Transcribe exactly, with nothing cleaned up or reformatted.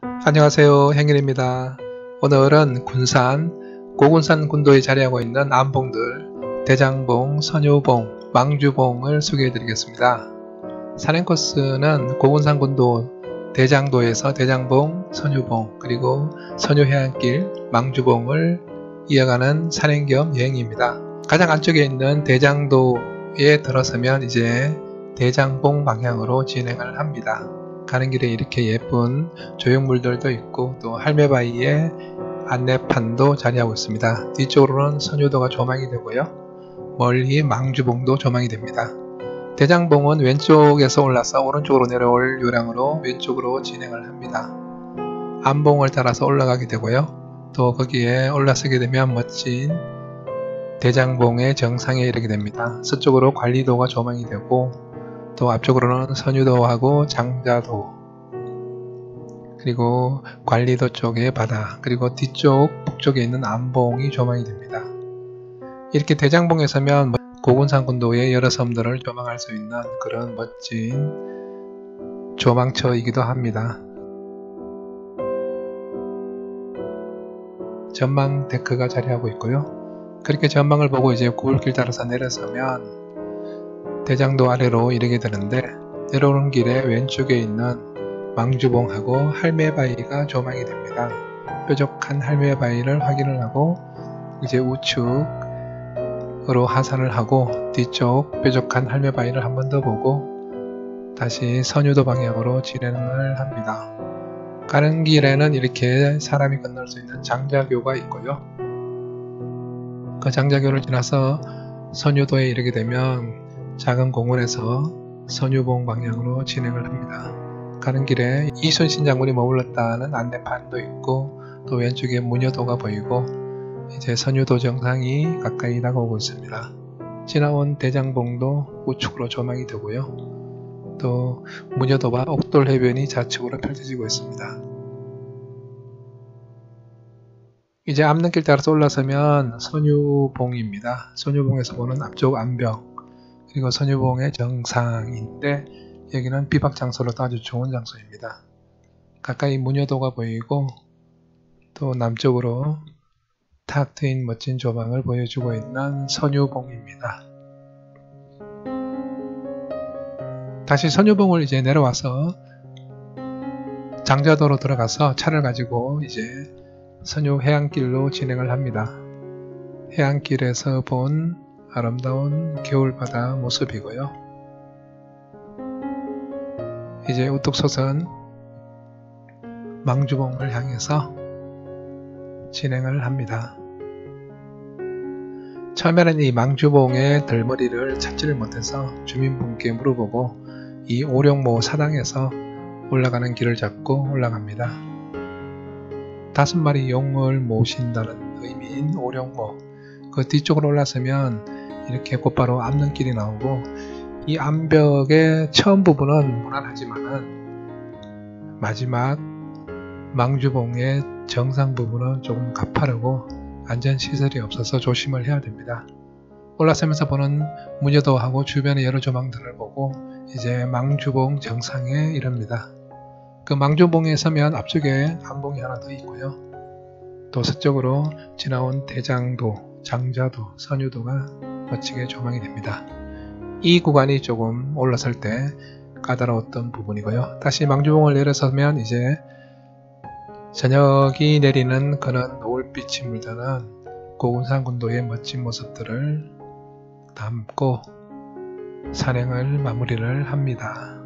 안녕하세요, 행길입니다. 오늘은 군산, 고군산 군도에 자리하고 있는 암봉들 대장봉, 선유봉, 망주봉을 소개해 드리겠습니다. 산행 코스는 고군산 군도 대장도에서 대장봉, 선유봉, 그리고 선유해안길, 망주봉을 이어가는 산행 겸 여행입니다. 가장 안쪽에 있는 대장도에 들어서면 이제 대장봉 방향으로 진행을 합니다. 가는 길에 이렇게 예쁜 조형물들도 있고 또 할매바위에 안내판도 자리하고 있습니다. 뒤쪽으로는 선유도가 조망이 되고요. 멀리 망주봉도 조망이 됩니다. 대장봉은 왼쪽에서 올라서 오른쪽으로 내려올 요량으로 왼쪽으로 진행을 합니다. 암봉을 따라서 올라가게 되고요. 또 거기에 올라서게 되면 멋진 대장봉의 정상에 이르게 됩니다. 서쪽으로 관리도가 조망이 되고 또 앞쪽으로는 선유도하고 장자도, 그리고 관리도 쪽의 바다, 그리고 뒤쪽 북쪽에 있는 암봉이 조망이 됩니다. 이렇게 대장봉에 서면 고군산 군도의 여러 섬들을 조망할 수 있는 그런 멋진 조망처이기도 합니다. 전망 데크가 자리하고 있고요. 그렇게 전망을 보고 이제 굴길 따라서 내려서면 대장도 아래로 이르게 되는데, 내려오는 길에 왼쪽에 있는 망주봉하고 할매바위가 조망이 됩니다. 뾰족한 할매바위를 확인을 하고 이제 우측으로 하산을 하고 뒤쪽 뾰족한 할매바위를 한 번 더 보고 다시 선유도 방향으로 진행을 합니다. 가는 길에는 이렇게 사람이 건널 수 있는 장자교가 있고요. 그 장자교를 지나서 선유도에 이르게 되면 작은 공원에서 선유봉 방향으로 진행을 합니다. 가는 길에 이순신 장군이 머물렀다는 안내판도 있고 또 왼쪽에 문여도가 보이고 이제 선유도 정상이 가까이 다가오고 있습니다. 지나온 대장봉도 우측으로 조망이 되고요. 또 문여도와 옥돌해변이 좌측으로 펼쳐지고 있습니다. 이제 암릉길 따라서 올라서면 선유봉입니다. 선유봉에서 보는 앞쪽 암벽, 그리고 선유봉의 정상인데 여기는 비박장소로도 아주 좋은 장소입니다. 가까이 문여도가 보이고 또 남쪽으로 탁 트인 멋진 조망을 보여주고 있는 선유봉입니다. 다시 선유봉을 이제 내려와서 장자도로 들어가서 차를 가지고 이제 선유해안길로 진행을 합니다. 해안길에서 본 아름다운 겨울바다 모습이고요. 이제 우뚝 솟은 망주봉을 향해서 진행을 합니다. 처음에는 이 망주봉의 덜머리를 찾지를 못해서 주민분께 물어보고 이 오룡모 사당에서 올라가는 길을 잡고 올라갑니다. 다섯 마리 용을 모신다는 의미인 오룡모, 그 뒤쪽으로 올라서면 이렇게 곧바로 암릉길이 나오고 이 암벽의 처음 부분은 무난하지만은 마지막 망주봉의 정상 부분은 조금 가파르고 안전시설이 없어서 조심을 해야 됩니다. 올라서면서 보는 문여도하고 주변의 여러 조망들을 보고 이제 망주봉 정상에 이릅니다. 그 망주봉에 서면 앞쪽에 암봉이 하나 더 있고요. 또 서쪽으로 지나온 대장도, 장자도, 선유도가 멋지게 조망이 됩니다. 이 구간이 조금 올라설 때 까다로웠던 부분이고요. 다시 망주봉을 내려서면 이제 저녁이 내리는 그런 노을빛이 물드는 고군산 군도의 멋진 모습들을 담고 산행을 마무리를 합니다.